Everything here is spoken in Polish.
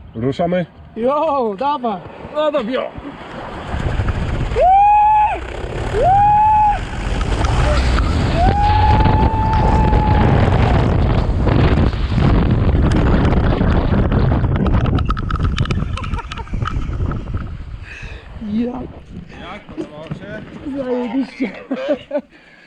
Ruszamy? Jo, dawaj. No to bio. Ja, Jak podobało się? zajebiście.